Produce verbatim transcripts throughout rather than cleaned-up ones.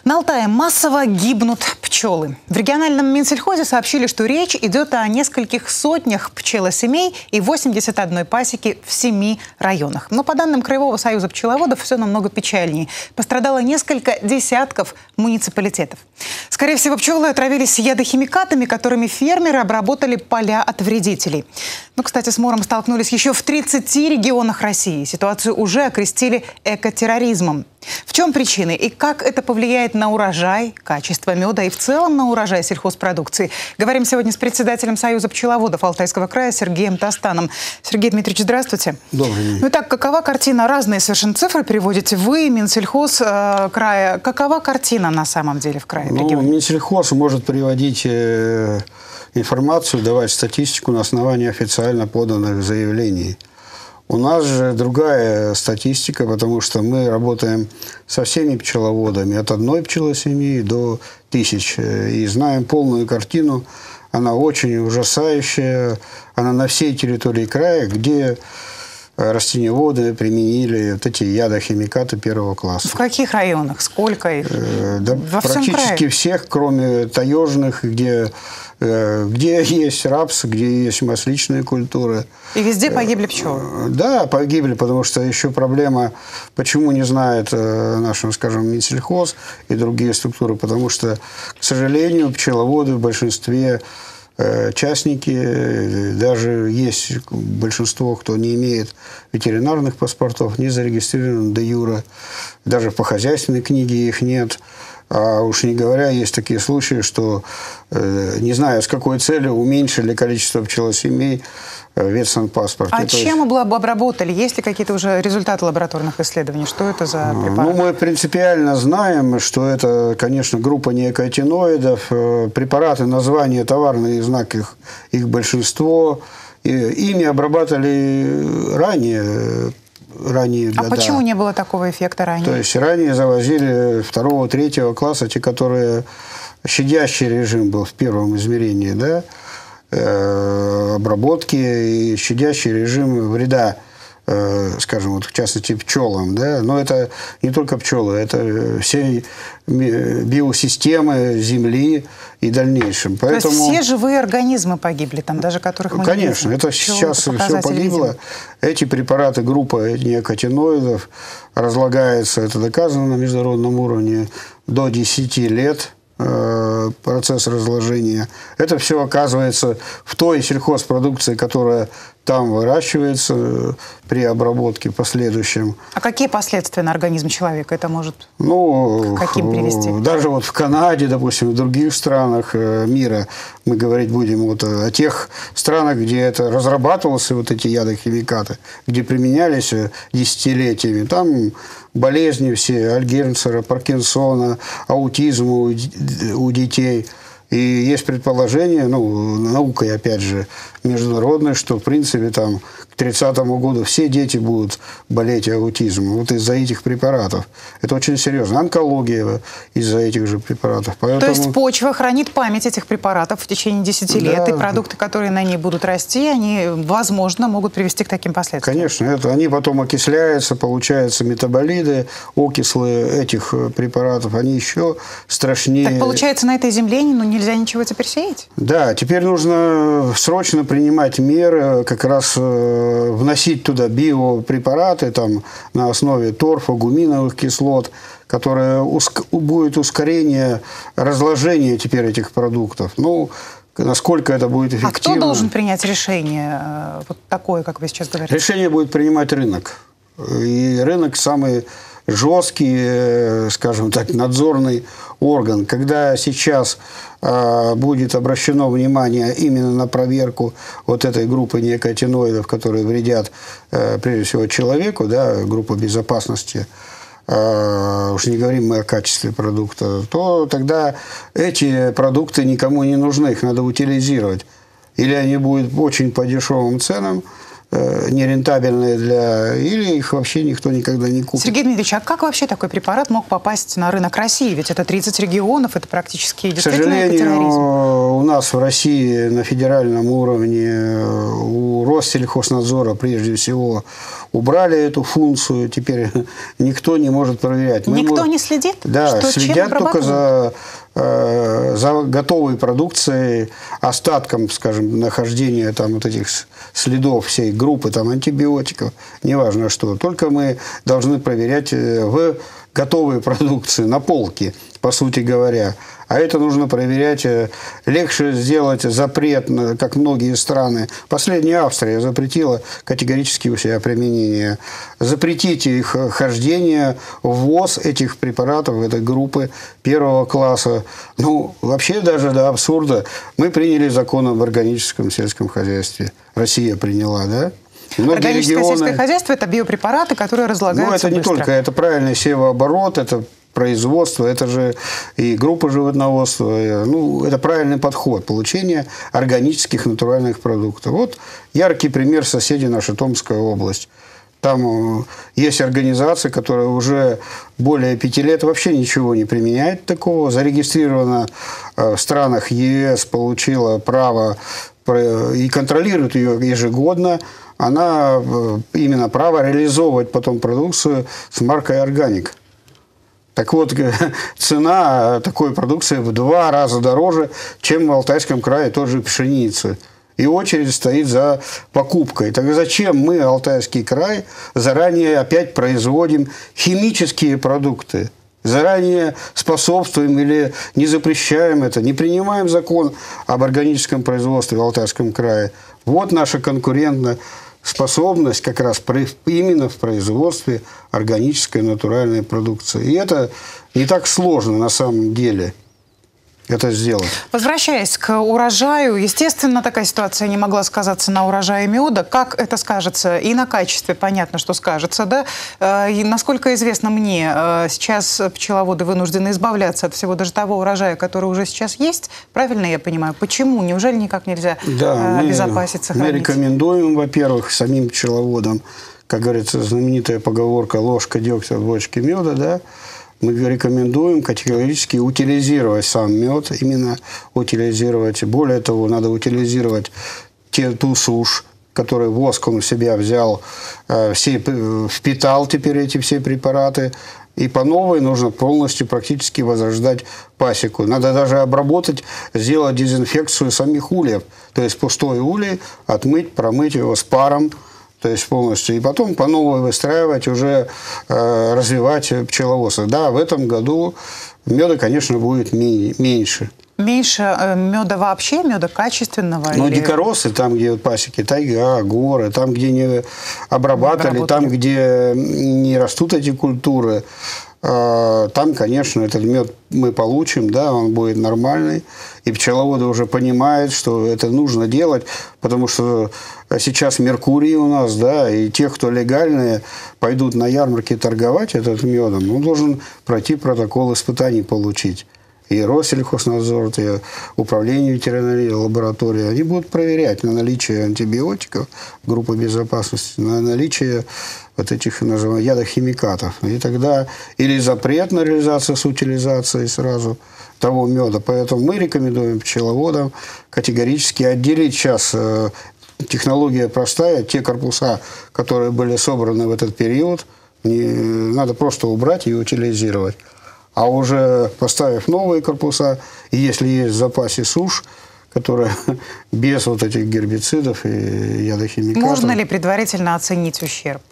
На Алтае массово гибнут пчелы. В региональном Минсельхозе сообщили, что речь идет о нескольких сотнях пчелосемей и восьмидесяти одной пасеке в семи районах. Но по данным Краевого союза пчеловодов все намного печальнее. Пострадало несколько десятков муниципалитетов. Скорее всего, пчелы отравились ядохимикатами, которыми фермеры обработали поля от вредителей. Ну, кстати, с мором столкнулись еще в тридцати регионах России. Ситуацию уже окрестили экотерроризмом. В чем причины и как это повлияет на урожай, качество меда и в целом на урожай сельхозпродукции? Говорим сегодня с председателем Союза пчеловодов Алтайского края Сергеем Тастаном. Сергей Дмитриевич, здравствуйте. Добрый день. Ну итак, какова картина? Разные совершенно цифры приводите вы, Минсельхоз э, края. Какова картина на самом деле в крае, в ну, регионе? Минсельхоз может приводить э, информацию, давать статистику на основании официально поданных заявлений. У нас же другая статистика, потому что мы работаем со всеми пчеловодами, от одной пчелосемьи до тысяч, и знаем полную картину. Она очень ужасающая, она на всей территории края, где растениеводы применили вот эти ядохимикаты первого класса. В каких районах? Сколько их? Э, да, Во практически крае? всех, кроме таежных, где, э, где есть рапс, где есть масличные культуры. И везде погибли пчелы? Да, погибли, потому что еще проблема, почему не знает э, наш, скажем, Минсельхоз и другие структуры, потому что, к сожалению, пчеловоды в большинстве э, частники, даже есть большинство, кто не имеет ветеринарных паспортов, не зарегистрирован де юре, даже по хозяйственной книге их нет. А уж не говоря, есть такие случаи, что, э, не знаю, с какой целью уменьшили количество пчелосемей в ветсанпаспорте. А То чем есть, обработали? Есть ли какие-то уже результаты лабораторных исследований? Что это за препарат? Ну, мы принципиально знаем, что это, конечно, группа неокотиноидов. Препараты, название, товарный знак, их, их большинство. И ими обрабатывали ранее. ранее А года. почему не было такого эффекта ранее? То есть ранее завозили второго, третьего класса, те, которые щадящий режим был в первом измерении, да, э, обработки и щадящий режим вреда, э, скажем, вот в частности пчелам, да, но это не только пчелы, это все биосистемы Земли и дальнейшем. Поэтому, то есть все живые организмы погибли, там даже которых мы конечно, не видим? это сейчас все погибло. Видим. Эти препараты, группа неокотиноидов, разлагается, это доказано на международном уровне, до десяти лет э, процесс разложения. Это все оказывается в той сельхозпродукции, которая там выращивается при обработке последующем. А какие последствия на организм человека это может ну, к каким привести? Даже вот в Канаде, допустим, в других странах мира, мы говорить будем вот о тех странах, где это разрабатывался, вот эти ядохимикаты, где применялись десятилетиями. Там болезни все, Альцгеймера, Паркинсона, аутизм у, у детей. И есть предположение, ну, наукой, опять же, международной, что, в принципе, там, к тридцатому году все дети будут болеть аутизмом вот из-за этих препаратов. Это очень серьезно. Онкология из-за этих же препаратов. Поэтому... То есть почва хранит память этих препаратов в течение десяти лет, да. И продукты, которые на ней будут расти, они, возможно, могут привести к таким последствиям. Конечно. Это, они потом окисляются, получаются метаболиты, окислы этих препаратов, они еще страшнее. Так получается, на этой земле ну, нельзя ничего теперь сеять? Да, теперь нужно срочно принимать меры, как раз э, вносить туда биопрепараты там, на основе торфа, гуминовых кислот, которые уск... будет ускорение разложения теперь этих продуктов. Ну, насколько это будет эффективно. А кто должен принять решение э, вот такое, как вы сейчас говорите? Решение будет принимать рынок. И рынок самый жесткий, скажем так, надзорный орган. Когда сейчас э, будет обращено внимание именно на проверку вот этой группы неокотиноидов, которые вредят, э, прежде всего, человеку, да, группа безопасности, э, уж не говорим мы о качестве продукта, то тогда эти продукты никому не нужны, их надо утилизировать. Или они будут очень по дешевым ценам, нерентабельные для... Или их вообще никто никогда не купит. Сергей Дмитриевич, а как вообще такой препарат мог попасть на рынок России? Ведь это тридцать регионов, это практически действительно экотерроризм. К сожалению, у нас в России на федеральном уровне у Россельхознадзора прежде всего убрали эту функцию. Теперь никто не может проверять. Мы никто можем... не следит? Да, что, следят только за... за готовой продукцией, остатком, скажем, нахождения там вот этих следов всей группы там антибиотиков, неважно что. Только мы должны проверять в готовой продукции на полке, по сути говоря. А это нужно проверять. Легче сделать запрет, как многие страны. Последняя Австрия запретила категорически у себя применение. Запретить их хождение, ввоз этих препаратов, этой группы первого класса. Ну, вообще даже до абсурда. Мы приняли закон об органическом сельском хозяйстве. Россия приняла, да? Многие Органическое регионы... сельское хозяйство – это биопрепараты, которые разлагаются быстро. Ну, это не только, это правильный севооборот, это производство, это же и группа животноводства. Ну, это правильный подход получения органических натуральных продуктов. Вот яркий пример соседей наша Томская область. Там есть организация, которая уже более пяти лет вообще ничего не применяет такого. Зарегистрирована в странах ЕС, получила право и контролирует ее ежегодно. Она именно право реализовывать потом продукцию с маркой «Органик». Так вот, цена такой продукции в два раза дороже, чем в Алтайском крае той же пшеницы. И очередь стоит за покупкой. Так зачем мы, Алтайский край, заранее опять производим химические продукты? Заранее способствуем или не запрещаем это, не принимаем закон об органическом производстве в Алтайском крае. Вот наша конкурентная способность как раз именно в производстве органической натуральной продукции. И это не так сложно на самом деле это сделать. Возвращаясь к урожаю, естественно, такая ситуация не могла сказаться на урожае меда. Как это скажется? И на качестве понятно, что скажется, да? И, насколько известно мне, сейчас пчеловоды вынуждены избавляться от всего даже того урожая, который уже сейчас есть. Правильно я понимаю? Почему? Неужели никак нельзя да, обезопасить, сохранить? Мы рекомендуем, во-первых, самим пчеловодам, как говорится, знаменитая поговорка «ложка дегтя в бочке меда», да? Мы рекомендуем категорически утилизировать сам мед, именно утилизировать. Более того, надо утилизировать те, ту сушь, которую воск он в себя взял, э, все, впитал теперь эти все препараты. И по новой нужно полностью практически возрождать пасеку. Надо даже обработать, сделать дезинфекцию самих ульев. То есть пустой улей отмыть, промыть его с паром. То есть полностью. И потом по новой выстраивать, уже э, развивать пчеловодство. Да, в этом году меда, конечно, будет ми меньше. Меньше э, меда вообще, меда качественного? Ну, или... дикоросы, там, где пасеки, тайга, горы, там, где не обрабатывали, там, где не растут эти культуры, э, там, конечно, этот мед мы получим, да, он будет нормальный. И пчеловоды уже понимают, что это нужно делать, потому что сейчас Меркурий у нас, да, и те, кто легальные, пойдут на ярмарки торговать этот медом, он должен пройти протокол испытаний получить. И Россельхознадзор, и управление ветеринарии, лаборатории, они будут проверять на наличие антибиотиков, группы безопасности, на наличие вот этих, называемых, ядохимикатов. И тогда или запрет на реализацию с утилизацией сразу того меда. Поэтому мы рекомендуем пчеловодам категорически отделить сейчас. Технология простая. Те корпуса, которые были собраны в этот период, не, надо просто убрать и утилизировать. А уже поставив новые корпуса, и если есть в запасе сушь, которая без вот этих гербицидов и ядохимикатов... Можно ли предварительно оценить ущерб?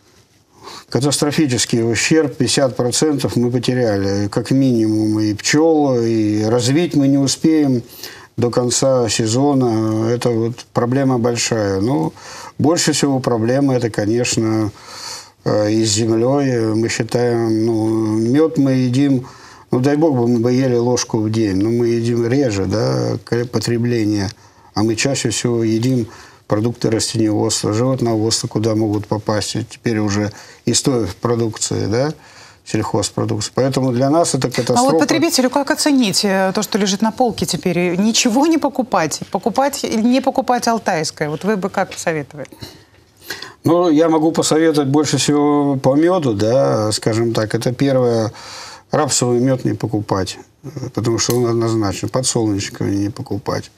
Катастрофический ущерб, пятьдесят процентов мы потеряли, как минимум, и пчел, и развить мы не успеем до конца сезона. Это вот проблема большая. Но больше всего проблема это, конечно, и с землей. Мы считаем, ну, мед мы едим, ну, дай бог бы мы бы ели ложку в день, но мы едим реже, да, потребление. А мы чаще всего едим продукты растениеводства, животноводства, куда могут попасть теперь уже из той продукции, да, сельхозпродукции. Поэтому для нас это катастрофа. А вот потребителю как оценить то, что лежит на полке теперь? Ничего не покупать? Покупать или не покупать алтайское? Вот вы бы как посоветовали? Ну, я могу посоветовать больше всего по меду, да, скажем так. Это первое, рапсовый мед не покупать, потому что он однозначно, подсолнечниковый не покупать.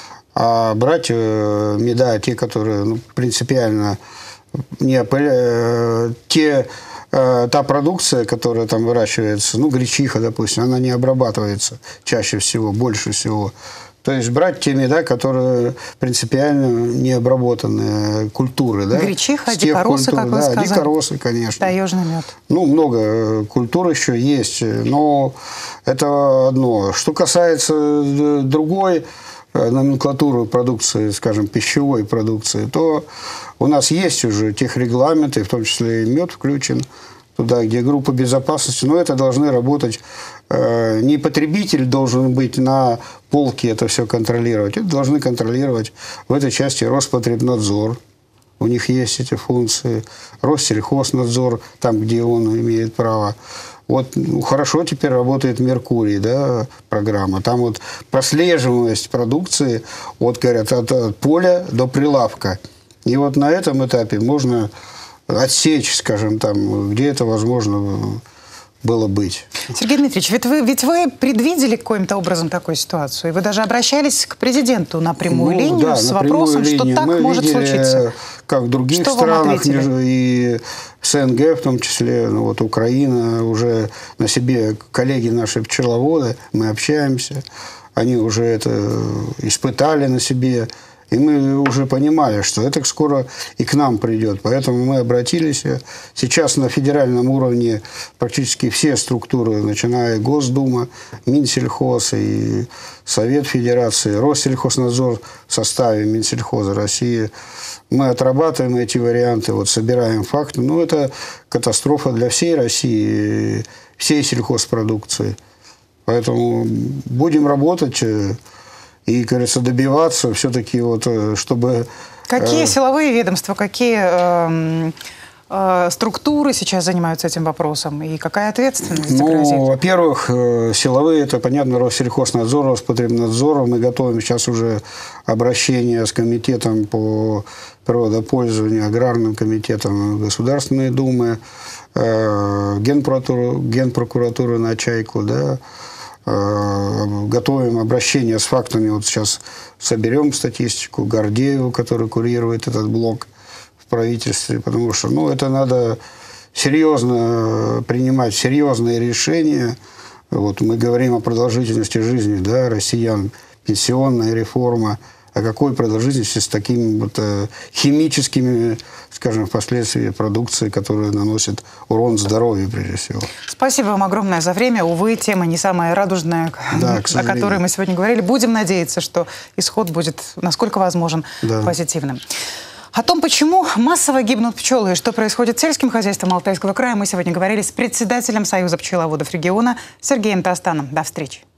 А брать э, меда, те, которые ну, принципиально не опыля... те, э, та продукция, которая там выращивается, ну, гречиха, допустим, она не обрабатывается чаще всего, больше всего. То есть брать те меда, которые принципиально не обработанные культуры. Да? Гречиха, дикоросы, культур, как вы да, сказали. Дикоросы, конечно. Таежный мед. Ну, много культур еще есть, но это одно. Что касается другой номенклатуры продукции, скажем, пищевой продукции, то у нас есть уже техрегламенты, в том числе и мед включен туда, где группа безопасности, но это должны работать, э, не потребитель должен быть на полке это все контролировать, это должны контролировать в этой части Роспотребнадзор. У них есть эти функции. Россельхознадзор, там, где он имеет право. Вот ну, хорошо теперь работает Меркурий, да, программа. Там вот прослеживаемость продукции, вот, говорят, от, от поля до прилавка. И вот на этом этапе можно отсечь, скажем, там, где это возможно было быть. Сергей Дмитриевич, ведь вы, ведь вы предвидели каким-то образом такую ситуацию, и вы даже обращались к президенту на прямую ну, линию да, с вопросом, линию. что так Мы может видели, случиться. Как в других что странах, и СНГ в том числе, ну, вот Украина, уже на себе коллеги наши пчеловоды, мы общаемся, они уже это испытали на себе. И мы уже понимали, что это скоро и к нам придет. Поэтому мы обратились. Сейчас на федеральном уровне практически все структуры, начиная Госдума, Минсельхоз и Совет Федерации, Россельхознадзор в составе Минсельхоза России, мы отрабатываем эти варианты, вот собираем факты. Ну, это катастрофа для всей России, всей сельхозпродукции. Поэтому будем работать и, кажется, добиваться все-таки, вот, чтобы... Какие э, силовые ведомства, какие э, э, структуры сейчас занимаются этим вопросом? И какая ответственность ну, грозит? во-первых, э, силовые, это, понятно, Россельхознадзор, Роспотребнадзор. Мы готовим сейчас уже обращение с комитетом по природопользованию, аграрным комитетом Государственной Думы, э, Генпрокуратуру, Генпрокуратуру на Чайку, да, готовим обращение с фактами. Вот сейчас соберем статистику Гордееву, который курирует этот блок в правительстве, потому что ну, это надо серьезно принимать, серьезные решения. Вот мы говорим о продолжительности жизни, да, россиян, пенсионная реформа. О какой продолжительности с такими вот, э, химическими, скажем, впоследствии продукцией, которая наносит урон здоровью, прежде всего. Спасибо вам огромное за время. Увы, тема не самая радужная, да, о которой мы сегодня говорили. Будем надеяться, что исход будет, насколько возможен, да. позитивным. О том, почему массово гибнут пчелы и что происходит с сельским хозяйством Алтайского края, мы сегодня говорили с председателем Союза пчеловодов региона Сергеем Тастаном. До встречи.